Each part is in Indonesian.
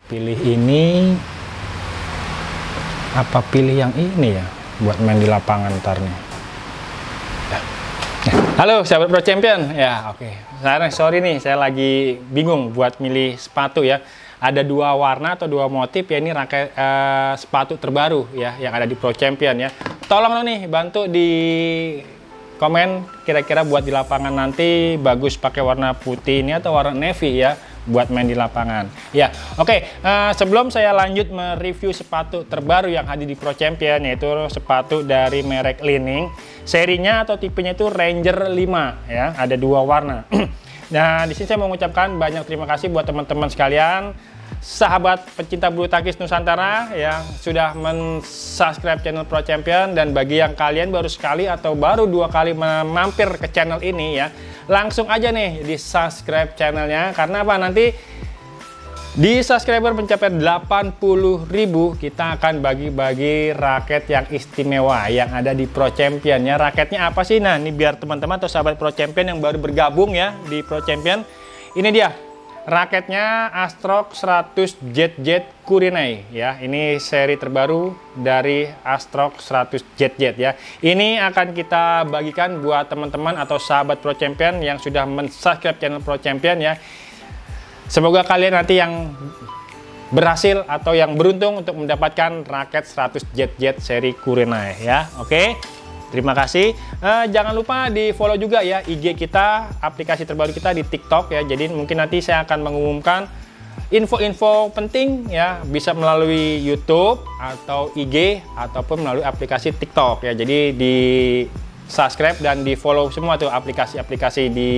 pilih ini apa pilih yang ini ya buat main di lapangan ntar nih. Halo sahabat Pro Champion ya, oke. Sorry nih, saya lagi bingung buat milih sepatu ya. Ada dua warna atau dua motif ya, ini rangkaian sepatu terbaru ya yang ada di Pro Champion ya. Tolong dong nih bantu di komen kira-kira buat di lapangan nanti bagus pakai warna putih ini atau warna navy ya buat main di lapangan ya. Oke, sebelum saya lanjut mereview sepatu terbaru yang hadir di Pro Champion, yaitu sepatu dari merek Li-Ning, serinya atau tipenya itu Ranger 5 ya, ada dua warna. Nah, di sini saya mau mengucapkan banyak terima kasih buat teman-teman sekalian, sahabat pecinta bulu tangkis Nusantara yang sudah men-subscribe channel Pro Champion, dan bagi yang kalian baru sekali atau baru dua kali mampir ke channel ini ya, langsung aja nih di subscribe channelnya, karena apa, nanti di subscriber mencapai 80.000 kita akan bagi-bagi raket yang istimewa yang ada di Pro Champion ya. Raketnya apa sih? Nah, ini biar teman-teman atau sahabat Pro Champion yang baru bergabung ya di Pro Champion, ini dia raketnya Astrox 100 Jet Kurenai ya. Ini seri terbaru dari Astrox 100 Jet ya. Ini akan kita bagikan buat teman-teman atau sahabat Pro Champion yang sudah men-subscribe channel Pro Champion ya. Semoga kalian nanti yang berhasil atau yang beruntung untuk mendapatkan raket 100 Jet seri Kurenai ya. Oke. Terima kasih. Jangan lupa di follow juga ya IG kita, aplikasi terbaru kita di TikTok ya. Jadi mungkin nanti saya akan mengumumkan info-info penting ya, bisa melalui YouTube atau IG ataupun melalui aplikasi TikTok ya. Jadi di subscribe dan di follow semua tuh aplikasi-aplikasi di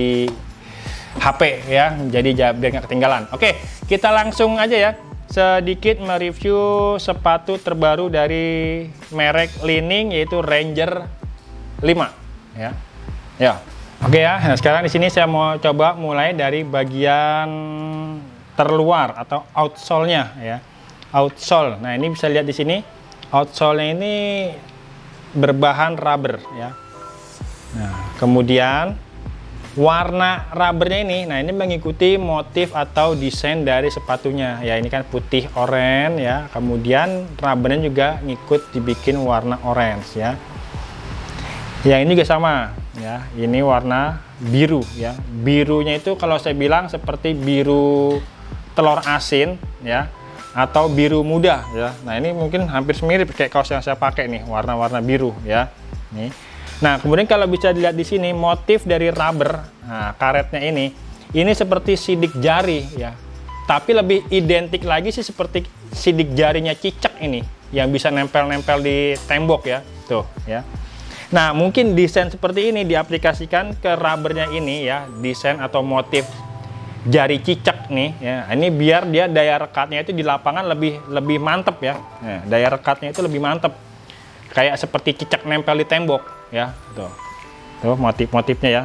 HP ya. Jadi biar nggak ketinggalan. Oke, kita langsung aja ya. Sedikit mereview sepatu terbaru dari merek Li-Ning, yaitu Ranger 5 ya. Ya. Oke ya. Nah, sekarang di sini saya mau coba mulai dari bagian terluar atau outsole-nya ya. Outsole. Nah, ini bisa lihat di sini. Outsole-nya ini berbahan rubber ya. Nah, kemudian warna rubbernya ini, nah ini mengikuti motif atau desain dari sepatunya ya. Ini kan putih oranye ya, kemudian rubbernya juga ngikut dibikin warna orange ya. Yang ini juga sama ya, ini warna biru ya. Birunya itu kalau saya bilang seperti biru telur asin ya, atau biru muda ya. Nah, ini mungkin hampir mirip kayak kaos yang saya pakai nih, warna-warna biru ya. Nih. Nah, kemudian kalau bisa dilihat di sini motif dari rubber, nah, karetnya ini seperti sidik jari ya. Tapi lebih identik lagi sih seperti sidik jarinya cicak ini yang bisa nempel-nempel di tembok ya. Tuh ya. Nah, mungkin desain seperti ini diaplikasikan ke rubbernya ini ya, desain atau motif jari cicak nih ya. Ini biar dia daya rekatnya itu di lapangan lebih mantep ya. Nah, daya rekatnya itu lebih mantep. Kayak seperti cicak nempel di tembok ya, tuh motif-motifnya ya.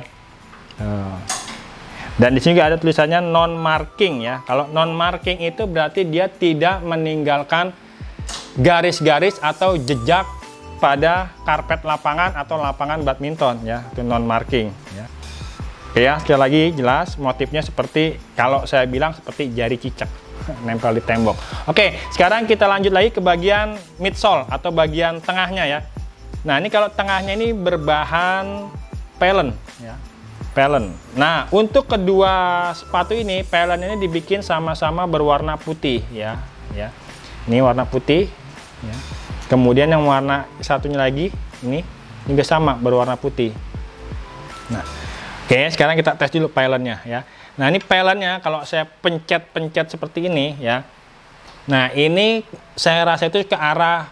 Dan di sini juga ada tulisannya non marking ya. Kalau non marking itu berarti dia tidak meninggalkan garis-garis atau jejak pada karpet lapangan atau lapangan badminton ya. Itu non marking ya. Oke ya, sekali lagi jelas motifnya seperti, kalau saya bilang seperti jari cicak nempel di tembok. Oke, sekarang kita lanjut lagi ke bagian midsole atau bagian tengahnya ya. Nah, ini kalau tengahnya ini berbahan pelen ya. Pelen. Nah, untuk kedua sepatu ini pelen ini dibikin sama-sama berwarna putih ya. Ya. Ini warna putih ya. Kemudian yang warna satunya lagi ini juga sama berwarna putih. Nah, oke, sekarang kita tes dulu pelennya ya. Nah, ini pelennya kalau saya pencet-pencet seperti ini ya. Nah, ini saya rasa itu ke arah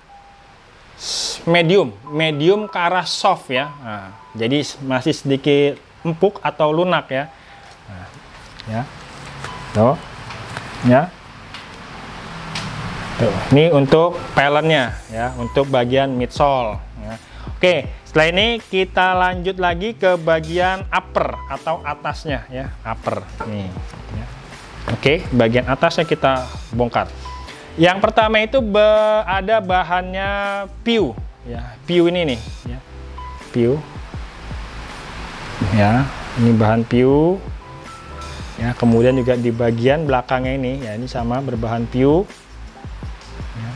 medium ke arah soft ya. Nah, jadi masih sedikit empuk atau lunak ya. Nah, ya. Tuh. Ya. Tuh, ini untuk pelennya ya, untuk bagian midsole ya. Oke, setelah ini kita lanjut lagi ke bagian upper atau atasnya ya, upper nih ya. Oke, bagian atasnya kita bongkar. Yang pertama itu ada bahannya PU ya, PU ini nih ya, PU ya, ini bahan PU. Ya, kemudian juga di bagian belakangnya ini, ya ini sama berbahan PU. Ya.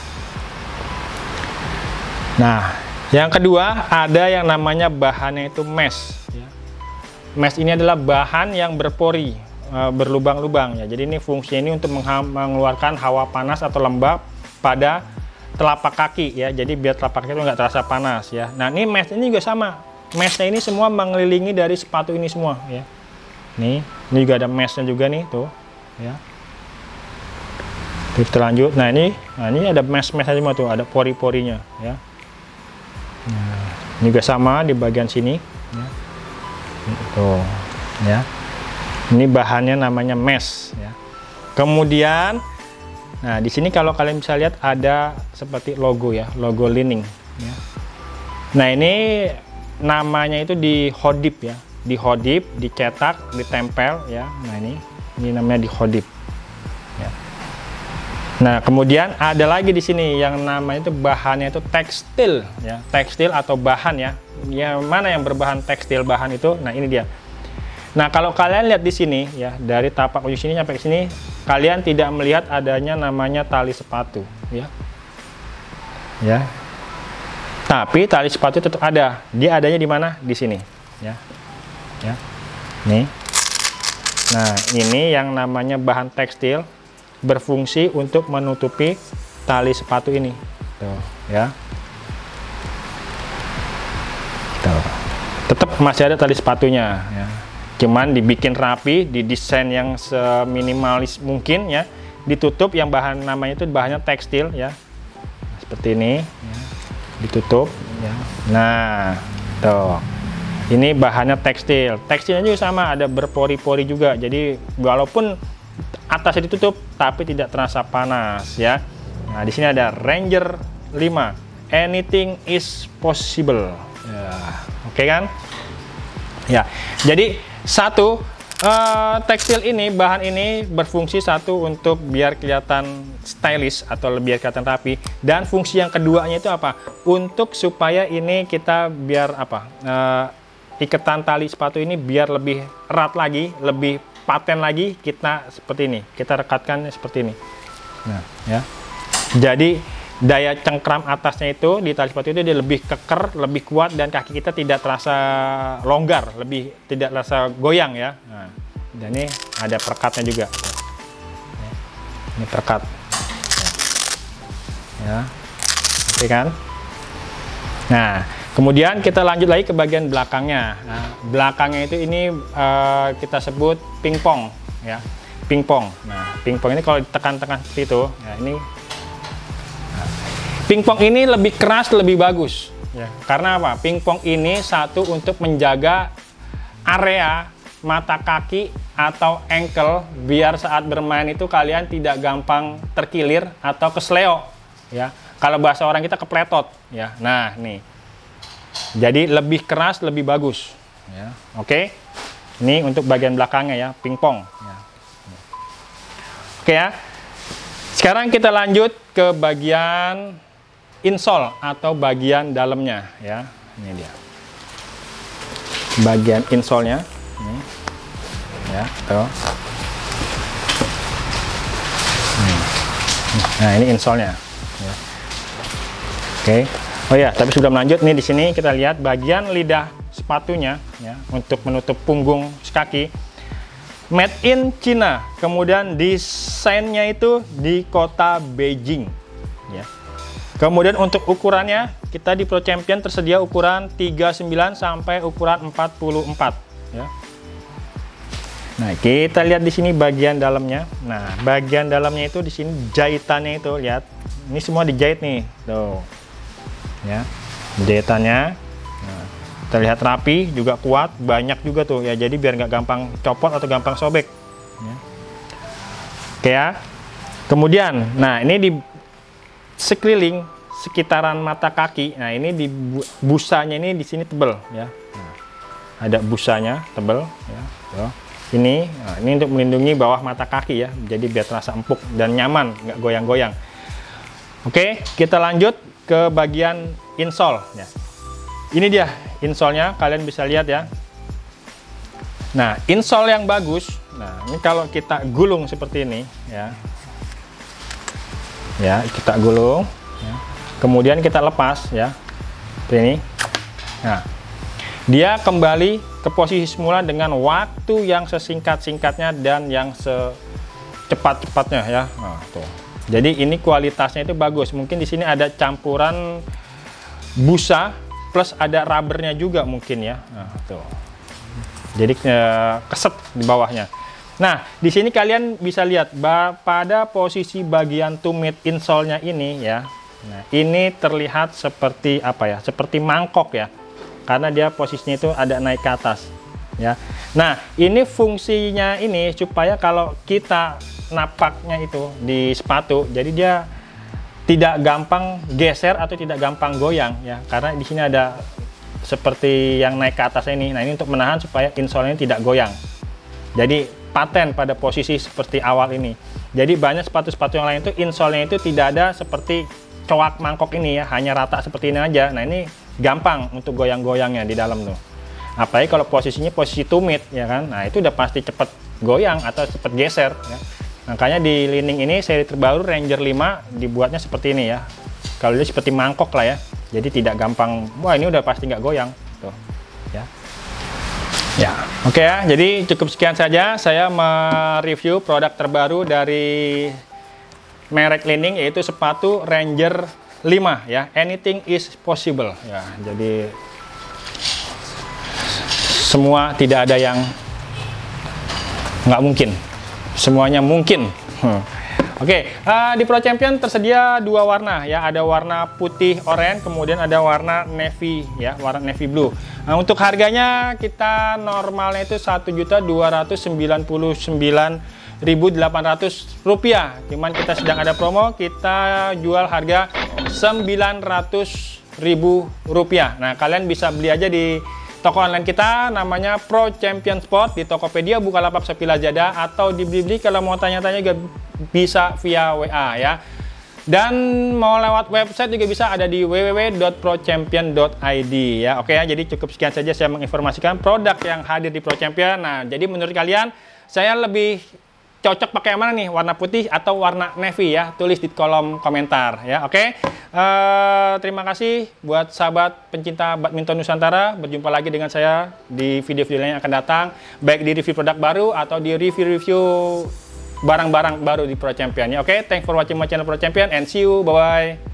Nah, yang kedua ada yang namanya bahannya itu mesh. Ya. Mesh ini adalah bahan yang berpori, berlubang-lubang ya. Jadi ini fungsinya ini untuk mengeluarkan hawa panas atau lembab pada telapak kaki ya. Jadi biar telapak kaki itu nggak terasa panas ya. Nah, ini mesh ini juga sama. Meshnya ini semua mengelilingi dari sepatu ini semua ya. Nih, ini juga ada meshnya juga nih tuh, ya. Kita lanjut. Nah ini ada mesh-meshnya semua tuh, ada pori-porinya, ya. Nah, ini juga sama di bagian sini, ya. Tuh, ya. Ini bahannya namanya mesh, ya. Kemudian, nah di sini kalau kalian bisa lihat ada seperti logo ya, logo Li-Ning, ya. Nah ini namanya itu di hodip ya. Dihodip, dicetak, ditempel ya. Nah ini namanya dihodip ya. Nah kemudian ada lagi di sini yang namanya itu bahannya itu tekstil ya, tekstil atau bahan ya. Yang mana yang berbahan tekstil bahan itu? Nah ini dia. Nah kalau kalian lihat di sini ya, dari tapak ujung sini sampai ke sini kalian tidak melihat adanya namanya tali sepatu ya. Ya. Tapi tali sepatu tetap ada. Dia adanya di mana? Di sini ya. Ya, nih. Nah, ini yang namanya bahan tekstil berfungsi untuk menutupi tali sepatu ini. Tuh, ya. Tuh. Tetap masih ada tali sepatunya, ya. Cuman dibikin rapi, didesain yang seminimalis mungkin, ya. Ditutup yang bahan namanya itu bahannya tekstil, ya. Seperti ini, ya. Ditutup, ya. Nah, tuh. Ini bahannya tekstil. Tekstilnya juga sama, ada berpori-pori juga. Jadi walaupun atasnya ditutup, tapi tidak terasa panas ya. Nah di sini ada Ranger 5. Anything is possible. Ya, oke kan? Ya. Jadi satu tekstil ini, bahan ini berfungsi satu untuk biar kelihatan stylish atau biar kelihatan rapi. Dan fungsi yang keduanya itu apa? Untuk supaya ini kita biar apa? Iketan tali sepatu ini biar lebih erat lagi, lebih paten lagi, kita seperti ini, kita rekatkan seperti ini. Nah, ya. Jadi daya cengkram atasnya itu di tali sepatu itu dia lebih keker, lebih kuat dan kaki kita tidak terasa longgar, lebih tidak terasa goyang ya. Nah, dan ini ada perekatnya juga. Ini perekat. Ya, oke kan? Nah. Kemudian kita lanjut lagi ke bagian belakangnya. Nah, belakangnya itu ini kita sebut pingpong, ya, pingpong. Nah, pingpong ini kalau ditekan-tekan seperti itu, ya ini. Nah, pingpong ini lebih keras, lebih bagus, ya. Karena apa? Pingpong ini satu untuk menjaga area mata kaki atau ankle biar saat bermain itu kalian tidak gampang terkilir atau kesleo, ya. Kalau bahasa orang kita kepletot, ya. Nah, nih. Jadi lebih keras, lebih bagus. Ya, oke. Ini untuk bagian belakangnya ya, pingpong. Ya. Oke ya. Sekarang kita lanjut ke bagian insole atau bagian dalamnya ya. Ini dia. Bagian insole-nya. Ini. Ya, tuh. Nah, ini insole-nya. Ya. Oke. Oh ya, tapi sebelum lanjut nih di sini kita lihat bagian lidah sepatunya ya untuk menutup punggung kaki. Made in China. Kemudian desainnya itu di kota Beijing ya. Kemudian untuk ukurannya kita di Pro Champion tersedia ukuran 39 sampai ukuran 44 ya. Nah, kita lihat di sini bagian dalamnya. Nah, bagian dalamnya itu di sini jahitannya itu lihat. Ini semua dijahit nih. Tuh. Ya, jahitannya nah, terlihat rapi, juga kuat, banyak juga tuh ya, jadi biar nggak gampang copot atau gampang sobek ya. Oke ya. Kemudian nah ini di sekeliling sekitaran mata kaki, nah ini di busanya ini di sini tebel ya. Nah, ada busanya tebel ya. Tuh. Nah, ini untuk melindungi bawah mata kaki ya, jadi biar terasa empuk dan nyaman, nggak goyang-goyang. Oke, kita lanjut ke bagian insole ya. Ini dia insole-nya, kalian bisa lihat ya. Nah, insole yang bagus Nah, ini kalau kita gulung seperti ini ya. Ya, kita gulung ya. Kemudian kita lepas ya. Seperti ini. Nah, dia kembali ke posisi semula dengan waktu yang sesingkat-singkatnya dan yang secepat-cepatnya ya. Nah, tuh. Jadi ini kualitasnya itu bagus. Mungkin di sini ada campuran busa plus ada rubbernya juga mungkin ya. Nah, tuh. Jadi keset di bawahnya. Nah, di sini kalian bisa lihat pada posisi bagian tumit insole-nya ini ya. Nah, ini terlihat seperti apa ya? Seperti mangkok ya. Karena dia posisinya itu ada naik ke atas ya. Nah, ini fungsinya ini supaya kalau kita napaknya itu di sepatu, jadi dia tidak gampang geser atau tidak gampang goyang ya. Karena di sini ada seperti yang naik ke atas ini. Nah, ini untuk menahan supaya insole-nya tidak goyang. Jadi paten pada posisi seperti awal ini. Jadi banyak sepatu-sepatu yang lain itu insole-nya itu tidak ada seperti coak mangkok ini ya, hanya rata seperti ini aja. Nah, ini gampang untuk goyang-goyangnya di dalam tuh. Apalagi kalau posisinya posisi tumit ya kan. Nah, itu udah pasti cepet goyang atau cepet geser ya. Makanya di Li-Ning ini seri terbaru Ranger 5 dibuatnya seperti ini ya. Kalau dia seperti mangkok lah ya. Jadi tidak gampang. Wah, ini udah pasti nggak goyang tuh. Ya. Ya, oke ya. Jadi cukup sekian saja saya mereview produk terbaru dari merek Li-Ning, yaitu sepatu Ranger 5 ya. Anything is possible ya. Jadi semua tidak ada yang nggak mungkin. Semuanya mungkin. Oke, di Pro Champion tersedia dua warna ya, ada warna putih oranye, kemudian ada warna navy ya, warna navy blue. Nah, untuk harganya kita normalnya itu Rp1.299.800. Cuman kita sedang ada promo, kita jual harga Rp900.000. Nah, kalian bisa beli aja di toko online kita, namanya Pro Champion Sport, di Tokopedia, Bukalapak, Shopee, Lazada, atau di Blibli. Kalau mau tanya-tanya juga bisa via WA ya. Dan mau lewat website juga bisa, ada di www.prochampion.id ya. Oke ya, jadi cukup sekian saja saya menginformasikan produk yang hadir di Pro Champion. Nah, jadi menurut kalian saya lebih cocok pakai yang mana nih? Warna putih atau warna navy ya? Tulis di kolom komentar ya. Oke. Terima kasih buat sahabat pencinta badminton Nusantara. Berjumpa lagi dengan saya di video-video yang akan datang, baik di review produk baru atau di review-review barang-barang baru di Pro Champion ya. Oke, thanks for watching my channel Pro Champion and see you. Bye bye.